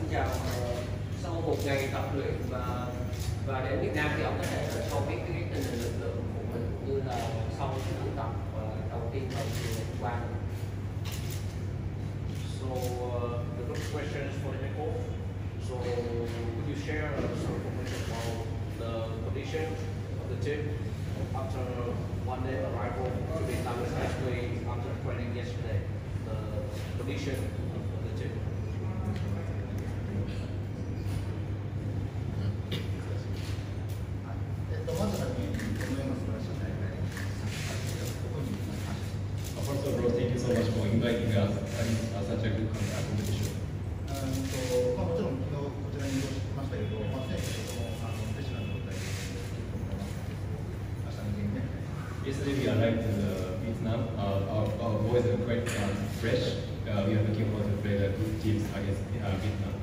xin chào. Sau một ngày tập luyện và đến Việt Nam thì ông có thể cho biết cái tình hình lực lượng của mình cũng như là sau cái buổi tập đầu tiên vào chiều hôm qua. So the first question is for the head coach. So could you share some information about the condition of the team after one day arrival to Vietnam, especially after training yesterday? The condition of the team. First of all, thank you so much for inviting us in such a good competition. もちろん昨日こちらに移動しましたけど、選手ともフレッシュな状態で明日のゲームね。 Yesterday we arrived to Vietnam. Our boys are quite fresh. We are looking forward to play the good teams against Vietnam.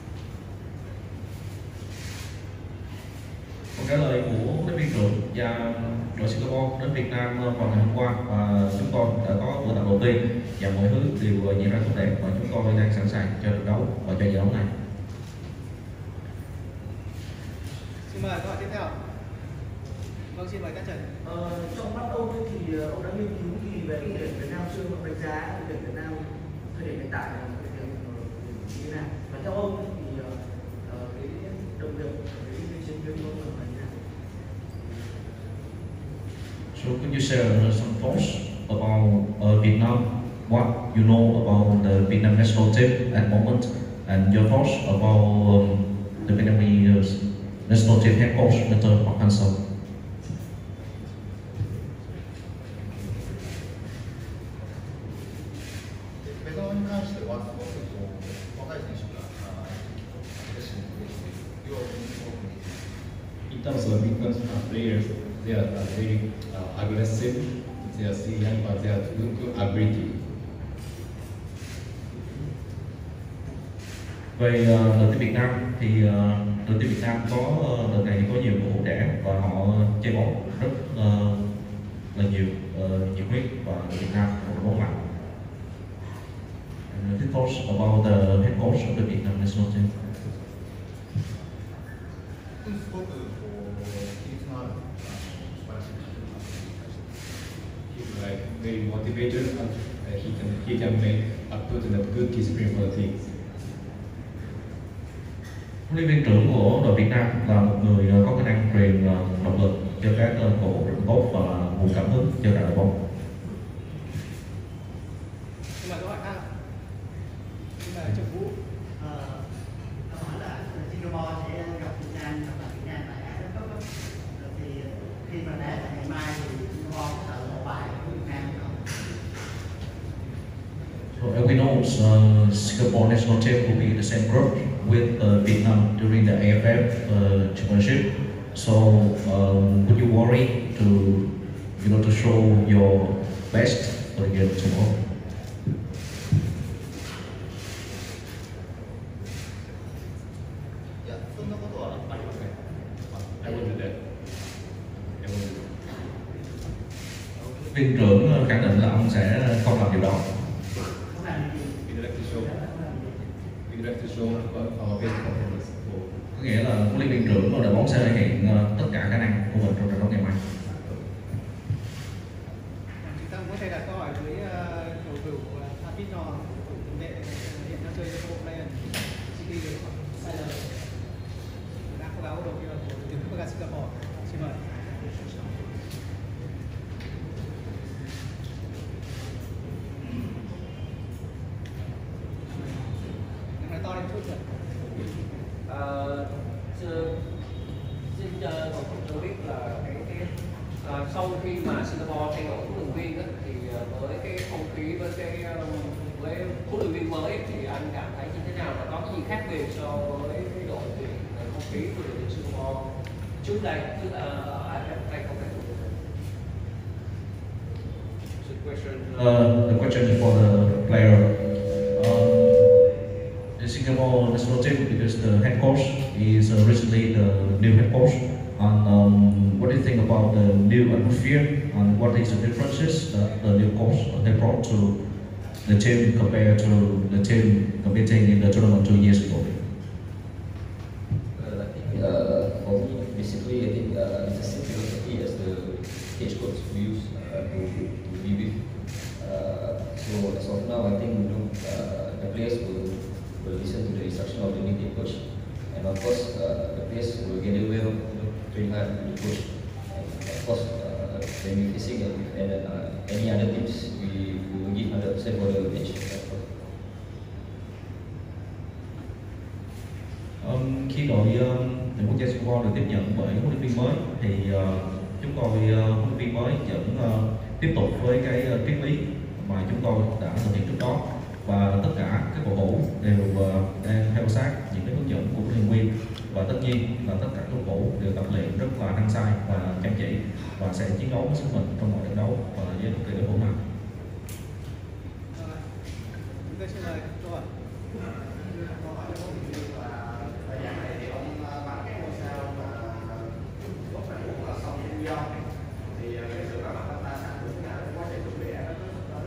Câu trả lời của huấn luyện viên trưởng và đội Singapore đến Việt Nam vào ngày hôm qua, và chúng tôi đã có bữa tập đầu tiên và mọi thứ đều diễn ra tốt đẹp, và chúng tôi đang sẵn sàng cho trận đấu và cho giải đấu này. Xin mời câu hỏi tiếp theo. Vâng, xin mời các trận. Trong mắt ông thì ông đã nghiên cứu gì về đội tuyển Việt Nam chưa, ông đánh giá đội tuyển Việt Nam thời điểm hiện tại là đội tuyển như thế nào, và theo ông thì cái động lực cái chiến tuyến của ông là như thế nào? So could you share some thoughts about Vietnam? What you know about the Vietnam national team at the moment, and your thoughts about the Vietnamese national team head coach Mr. Park Hang-seo? In terms of Vietnam's players, they are very aggressive. They are still young, but they are good ability. Về đội tuyển Việt Nam thì đội tuyển Việt Nam đợt này có nhiều cầu thủ trẻ và họ chơi bóng rất là nhiều, nhiệt huyết, và đội Việt Nam là đội bóng mạnh. And his thoughts about the head coach of the Vietnam national team. He's like very motivated, and he can make put in a good discipline for the team. Huấn luyện viên trưởng của đội Việt Nam là một người có khả năng truyền động lực cho các cầu thủ rất tốt và là nguồn cảm hứng cho cả đội bóng. Xin mời câu hỏi khác. Xin mời Trần Vũ. Câu hỏi là Singapore sẽ gặp Việt Nam tại AFF Cup. Thì khi mà đá tại ngày mai thì Singapore có sợ một bài của Việt Nam không? So we know Singapore national team will be the same group with Vietnam during the AFF championship. So would you worry to show your best for the game tomorrow? I will do that. Viên trưởng khẳng định là ông sẽ không làm điều đó. We'd like to show our best performance. Có nghĩa là huấn luyện viên trưởng của đội bóng sẽ thể hiện tất cả khả năng của mình trong trận đấu ngày mai. Chúng ta có thể đặt câu hỏi với cầu thủ Tapit Nho, cầu thủ tiền vệ hiện đang chơi cho câu lạc bộ Lion City được sai lầm đã cố gắng đầu tiên là của tuyển quốc gia Singapore. Xin mời. Nói to lên chút rồi. Xin cầu thủ cho biết là sau khi mà Singapore thay đổi huấn luyện viên thì với cái không khí với huấn luyện viên mới thì anh cảm thấy như thế nào, và có cái gì khác biệt so với cái đội tuyển không khí của đội tuyển Singapore trước đây, trước AFF 2020? The question is for the player. The Singapore national team, because the head coach is recently the new head coach. And what do you think about the new atmosphere, and what is the differences that the new coach they brought to the team compared to the team competing in the tournament 2 years ago? basically, I think it's the same philosophy as the head coach we use to be with. So as of now, I think the players will listen to the instruction of the new head coach, and of course the players will get well, train hard with the coach. And of course, when we're facing any other teams, we will give 100% for the match. Khi đội tuyển quốc gia Singapore được tiếp nhận bởi huấn luyện viên mới thì chúng tôi huấn luyện viên mới vẫn tiếp tục với cái triết lý mà chúng tôi đã thực hiện trước đó, và tất cả các cầu thủ đều đang theo sát những cái hướng dẫn của huấn luyện viên, và tất nhiên là tất cả cầu thủ đều tập luyện rất là hăng say và chăm chỉ và sẽ chiến đấu với sức mình trong mọi trận đấu và với bất kỳ đối thủ nào. Chúng tôi xin mời câu hỏi. Thời gian này thì ông bán cái ngôi sao mà góp phần cũng là xong nguyên do thì cái sự có mặt của ta sản xuất cả quá trình chuẩn bị đó.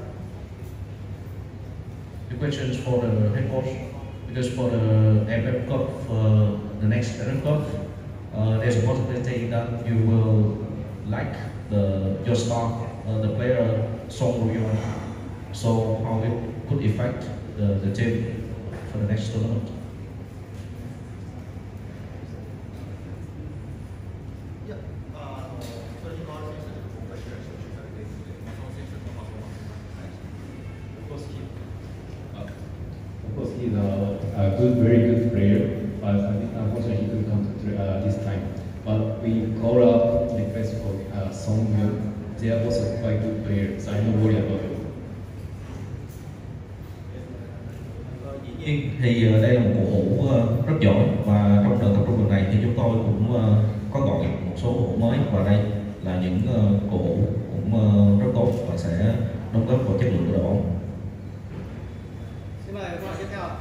The questions for the head coach, because for the AFF Cup, the next AFF Cup, there's a possibility that you will like your star, the player Song Rui-yong. So how it could affect the team for the next tournament? Of course, he's a good, very good player, but unfortunately he couldn't come to this time. But we call up the request for Song Rui-yong. They are also quite good players, so I don't worry about it. Dĩ nhiên thì đây là một cầu thủ rất giỏi, và trong đợt tập trung lần này thì chúng tôi cũng có gọi một số cầu thủ mới, và đây là những cầu thủ cũng rất tốt và sẽ đóng góp vào chất lượng của đội bóng. Xin mời câu hỏi tiếp theo.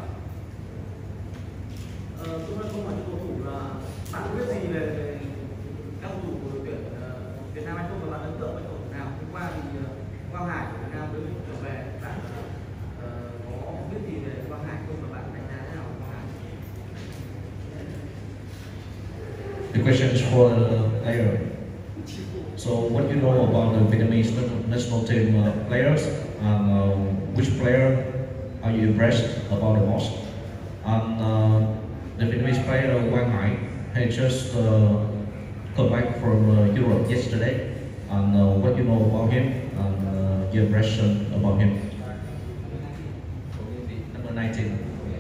Tôi muốn câu hỏi cho cầu thủ là bạn có biết gì về các cầu thủ của đội tuyển Việt Nam hay không, và bạn ấn tượng với cầu thủ nào? Hôm qua thì Quang Hải của Việt Nam đối với trở về, bạn có biết gì về Quang Hải không, và bạn đánh giá thế nào về Quang Hải? The question is for the player. So what you know about the Vietnamese national team players, and which player are you impressed about the most? And the Vietnamese player Quang Hải had just come back from Europe yesterday, and what you know about him and your impression about him? Number 19.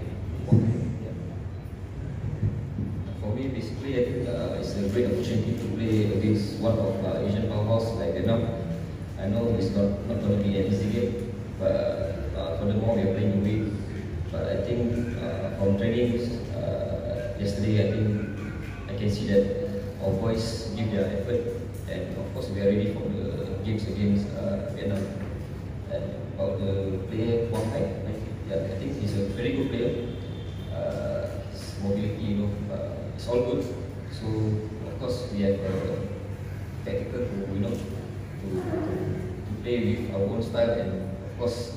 For me, basically, I think it's a great opportunity to play against one of Asian powerhouses like Vietnam. I know it's not going to be an easy game, but furthermore, we are playing away. But I think from training yesterday, I think I can see that our boys give their effort, and of course, we are ready for the games against Vietnam. And about the player Quang Hải, I think he's a very good player. His mobility, it's all good. So of course, we have tactical to play with our own style, and of course,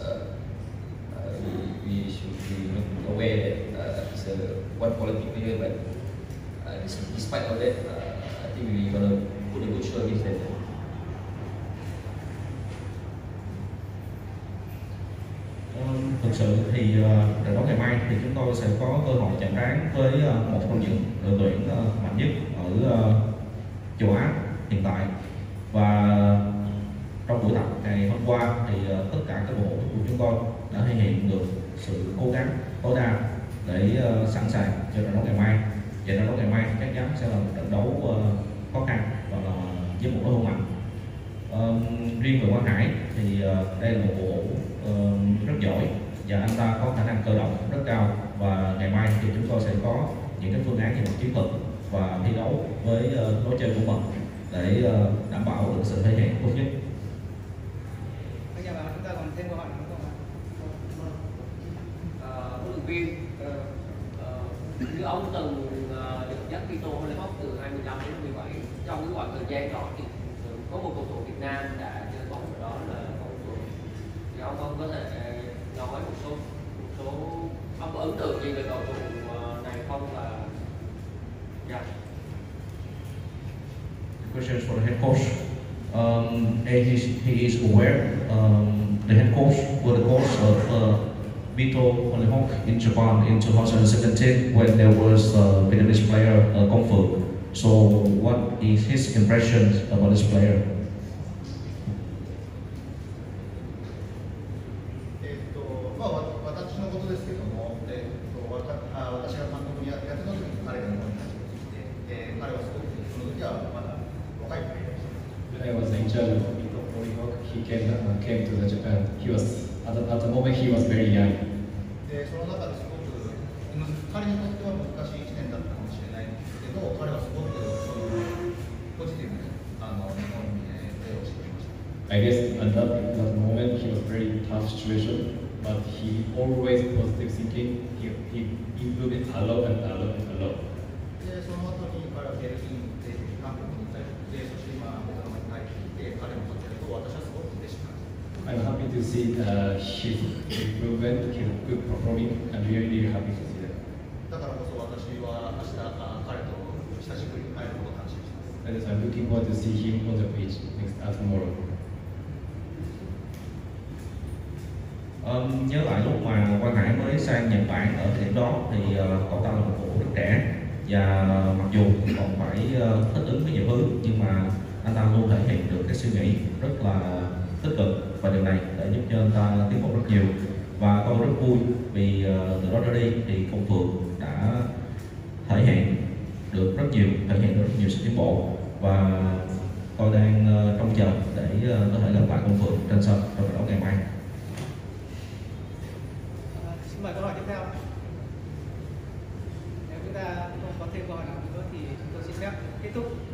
we should be aware that he's a one quality player. But despite all that, I think we're gonna put a good show against them. Thực sự thì trận đấu ngày mai thì chúng tôi sẽ có cơ hội chạm trán với một trong những đội tuyển mạnh nhất ở châu Á hiện tại, và trong buổi tập ngày hôm qua thì tất cả các cầu thủ của chúng tôi đã thể hiện được sự cố gắng tối đa để sẵn sàng cho trận đấu ngày mai. Và trận đấu ngày mai chắc chắn sẽ là một trận đấu khó khăn và là với một đối thủ mạnh. Riêng về Quang Hải thì đây là một cầu thủ rất giỏi, và anh ta có khả năng cơ động rất cao, và ngày mai thì chúng tôi sẽ có những cái phương án về mặt chiến thuật và thi đấu với đối chơi của mình để đảm bảo được sự thể hiện tốt nhất. Bây giờ chúng ta còn thêm câu hỏi nữa không ạ? Huấn luyện viên, như ông từng dẫn dắt Quito Olympic từ 2015 đến 2017, trong cái khoảng thời gian đó thì có một cầu thủ Việt Nam đã chơi bóng ở đó là Quang Cường. Thì ông có thể nói một số ông có ấn tượng gì về cầu thủ này không, và questions for the head coach. And he is aware the head coach was the coach of Mito Hollyhock in Japan in 2017 when there was Vietnamese player Kong Fu. So what is his impressions about this player? まあ、私のことですけども、私が監督にやってた時に彼が日本に初めて来て、彼はすごくその時はまだ若いプレーヤーでした。 When I was in charge of Mito Hollyhock, he came to the Japan. He was at the moment he was very young. でその中ですごく彼にとっては難しい1年だったかもしれないんですけど、彼はすごくそういうポジティブに日本にプレーをしていました。 I guess at that moment he was very tough situation, but he always positive thinking. He improved it a lot and a lot and a lot. でその後に彼はベルギーで韓国に行ったりで、そして今ベトナムに帰ってきて彼の活躍を私はすごく嬉しく感じます。 I'm happy to see his improvement, his good performing, and really happy to see that. だからこそ私は明日彼と久しぶりに会えることを楽しみにしています。 And so I'm looking forward to see him on the pitch tomorrow. Nhớ lại lúc mà Quang Hải mới sang Nhật Bản ở thời điểm đó thì cậu ta là một cầu thủ rất trẻ và mặc dù còn phải thích ứng với nhiều thứ nhưng mà anh ta luôn thể hiện được cái suy nghĩ rất là tích cực và điều này đã giúp cho anh ta tiến bộ rất nhiều và tôi rất vui vì từ đó trở đi thì Công Phượng đã thể hiện được rất nhiều sự tiến bộ và tôi đang trông chờ để có thể gặp lại Công Phượng trên sân trong trận đấu ngày mai. Xin mời câu hỏi tiếp theo. Nếu chúng ta không có thêm câu hỏi nào nữa thì chúng tôi xin phép kết thúc